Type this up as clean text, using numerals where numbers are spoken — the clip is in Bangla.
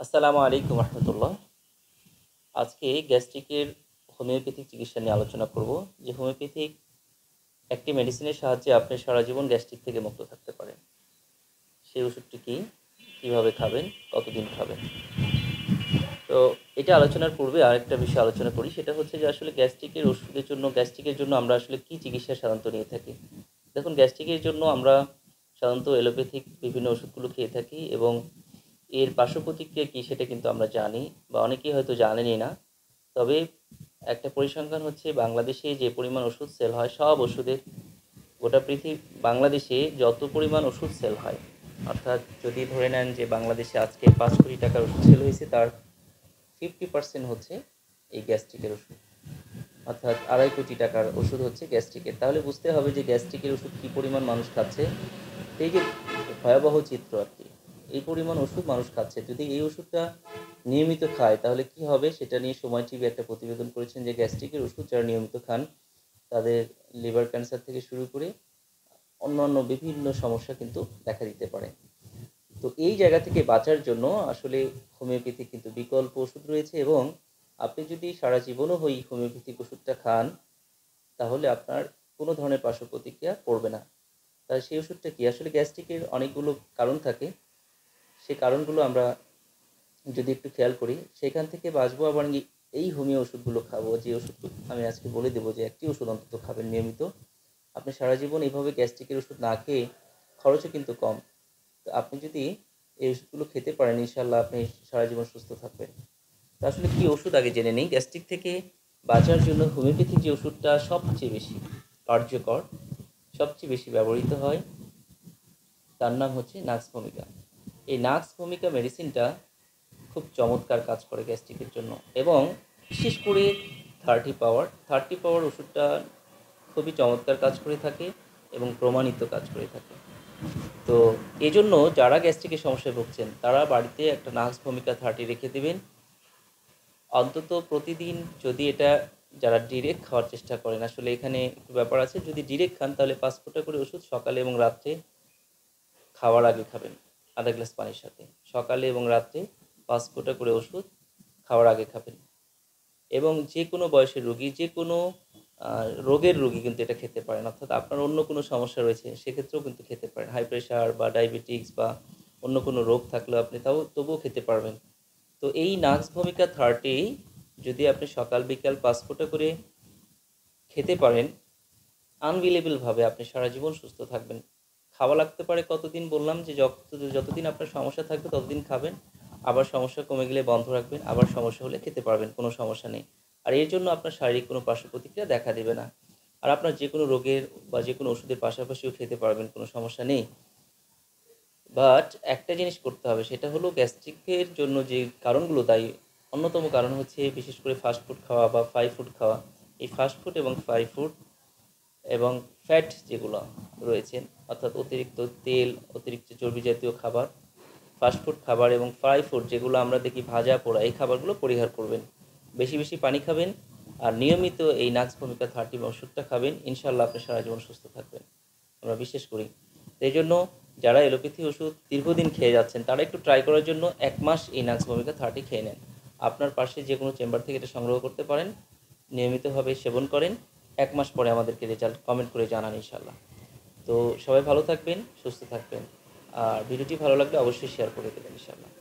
আসসালামু আলাইকুম রহমতুল্লাহ। আজকে গ্যাস্ট্রিকের হোমিওপ্যাথিক চিকিৎসা নিয়ে আলোচনা করব যে হোমিওপ্যাথিক একটি মেডিসিনের সাহায্যে আপনি সারা জীবন গ্যাস্ট্রিক থেকে মুক্ত থাকতে পারেন। সেই ওষুধটি কী, কীভাবে খাবেন, কতদিন খাবেন। তো এটা আলোচনার পূর্বে আরেকটা বিষয় আলোচনা করি, সেটা হচ্ছে যে আসলে গ্যাস্ট্রিকের জন্য আমরা আসলে কী চিকিৎসা সাধারণত নিয়ে থাকি। দেখুন, গ্যাস্ট্রিকের জন্য আমরা সাধারণত এলোপ্যাথিক বিভিন্ন ওষুধগুলো খেয়ে থাকি এবং এর পার্শ্ব প্রতিক্রিয়া কী সেটা কিন্তু আমরা জানি, বা অনেকেই হয়তো জানেনই না। তবে একটা পরিসংখ্যান হচ্ছে, বাংলাদেশে যে পরিমাণ ওষুধ সেল হয়, সব ওষুধের গোটা বাংলাদেশে যত পরিমাণ ওষুধ সেল হয়, অর্থাৎ যদি ধরে নেন যে বাংলাদেশে আজকে 5 কোটি টাকার ওষুধ সেল হয়েছে, তার 50% হচ্ছে এই গ্যাস্ট্রিকের ওষুধ, অর্থাৎ 2.5 কোটি টাকার ওষুধ হচ্ছে গ্যাস্ট্রিকের। তাহলে বুঝতে হবে যে গ্যাস্ট্রিকের ওষুধ কী পরিমাণ মানুষ খাচ্ছে। এই যে ভয়াবহ চিত্র আর কি, এই পরিমাণ ওষুধ মানুষ খাচ্ছে। যদি এই ওষুধটা নিয়মিত খায় তাহলে কি হবে, সেটা নিয়ে সময় টিভি একটা প্রতিবেদন করেছেন যে গ্যাস্ট্রিকের ওষুধ যারা নিয়মিত খান তাদের লিভার ক্যান্সার থেকে শুরু করে অন্যান্য বিভিন্ন সমস্যা কিন্তু দেখা দিতে পারে। তো এই জায়গা থেকে বাঁচার জন্য আসলে হোমিওপ্যাথি কিন্তু বিকল্প ওষুধ রয়েছে, এবং আপনি যদি সারা জীবনও হোমিওপ্যাথিক ওষুধটা খান তাহলে আপনার কোনো ধরনের পার্শ্ব প্রতিক্রিয়া পড়বে না। তাই সেই ওষুধটা কি, আসলে গ্যাস্ট্রিকের অনেকগুলো কারণ থাকে। সেই কারণগুলো আমরা যদি একটু খেয়াল করি, সেখান থেকে বাঁচবো। আবার এই হোমিও ওষুধগুলো খাবো, যে ওষুধগুলো আমি আজকে বলে দেবো, যে একটি ওষুধ অন্তত খাবেন নিয়মিত। আপনি সারা জীবন এইভাবে গ্যাস্ট্রিকের ওষুধ না খেয়ে, খরচও কিন্তু কম, তো আপনি যদি এই ওষুধগুলো খেতে পারেন ইনশাল্লাহ আপনি সারা জীবন সুস্থ থাকবেন। তো আসলে কী ওষুধ আগে জেনে নিই। গ্যাস্ট্রিক থেকে বাঁচার জন্য হোমিওপ্যাথিক যে ওষুধটা সবচেয়ে বেশি কার্যকর, সবচেয়ে বেশি ব্যবহৃত হয়, তার নাম হচ্ছে নাক্স ভূমিকা। এই নাক্স ভূমিকা মেডিসিনটা খুব চমৎকার কাজ করে গ্যাস্ট্রিকের জন্য, এবং বিশেষ করে 30 পাওয়ার ওষুধটা খুবই চমৎকার কাজ করে থাকে এবং প্রমাণিত কাজ করে থাকে। তো এই জন্য যারা গ্যাস্ট্রিকের সমস্যায় ভুগছেন তারা বাড়িতে একটা নাক্স ভূমিকা 30 রেখে দেবেন অন্তত প্রতিদিন। যদি এটা যারা ডিরেক্ট খাওয়ার চেষ্টা করেন, আসলে এখানে একটু ব্যাপার আছে, যদি ডিরেক্ট খান তাহলে 5 ফোঁটা করে ওষুধ সকালে এবং রাত্রে খাওয়ার আগে খাবেন, আধা গ্লাস পানির সাথে। সকালে এবং রাত্রে 5 ফোঁটা করে ওষুধ খাওয়ার আগে খাবেন। এবং যে কোনো বয়সের রোগী, যে কোনো রোগের রোগী কিন্তু এটা খেতে পারেন, অর্থাৎ আপনার অন্য কোনো সমস্যা রয়েছে সেক্ষেত্রেও কিন্তু খেতে পারেন। হাই প্রেশার বা ডায়াবেটিক্স বা অন্য কোনো রোগ থাকলেও আপনি তবুও খেতে পারবেন। তো এই নাক্স ভূমিকা 30 যদি আপনি সকাল বিকাল 5 ফোঁটা করে খেতে পারেন, আনবিলেবলভাবে আপনি সারা জীবন সুস্থ থাকবেন। খাওয়া লাগতে পারে কতদিন, বললাম যে যতদিন আপনার সমস্যা থাকবে ততদিন খাবেন, আবার সমস্যা কমে গেলে বন্ধ রাখবেন, আবার সমস্যা হলে খেতে পারবেন, কোনো সমস্যা নেই। আর এর জন্য আপনার শারীরিক কোনো পার্শ্ব প্রতিক্রিয়া দেখা দেবে না। আর আপনার যে কোনো রোগের বা যে কোনো ওষুধের পাশাপাশিও খেতে পারবেন, কোনো সমস্যা নেই। বাট একটা জিনিস করতে হবে, সেটা হলো গ্যাস্ট্রিকের জন্য যে কারণগুলো দায়ী, অন্যতম কারণ হচ্ছে বিশেষ করে ফাস্টফুড খাওয়া বা ফুড খাওয়া। এই ফাস্টফুড এবং ফুড এবং ফ্যাট যেগুলো রয়েছে, অর্থাৎ অতিরিক্ত তেল, অতিরিক্ত চর্বি জাতীয় খাবার, ফাস্টফুড খাবার এবং ফুড যেগুলো আমরা দেখি ভাজা পোড়া, এই খাবারগুলো পরিহার করবেন। বেশি বেশি পানি খাবেন, আর নিয়মিত এই নাক্স ভূমিকা 30 ওষুধটা খাবেন, ইনশাল্লাহ আপনি সারা জীবন সুস্থ থাকবেন, আমরা বিশ্বাস করি। তো এই জন্য যারা এলোপ্যাথি ওষুধ দীর্ঘদিন খেয়ে যাচ্ছেন তারা একটু ট্রাই করার জন্য 1 মাস এই নাক্স ভূমিকা 30 খেয়ে নেন। আপনার পাশে যে কোনো চেম্বার থেকে এটা সংগ্রহ করতে পারেন, নিয়মিতভাবে সেবন করেন। 1 মাস পরে আমাদেরকে রেজাল্ট কমেন্ট করে জানান ইনশাল্লাহ। তো সবাই ভালো থাকবেন, সুস্থ থাকবেন, আর ভিডিওটি ভালো লাগলে অবশ্যই শেয়ার করে দেবেন ইনশাল্লাহ।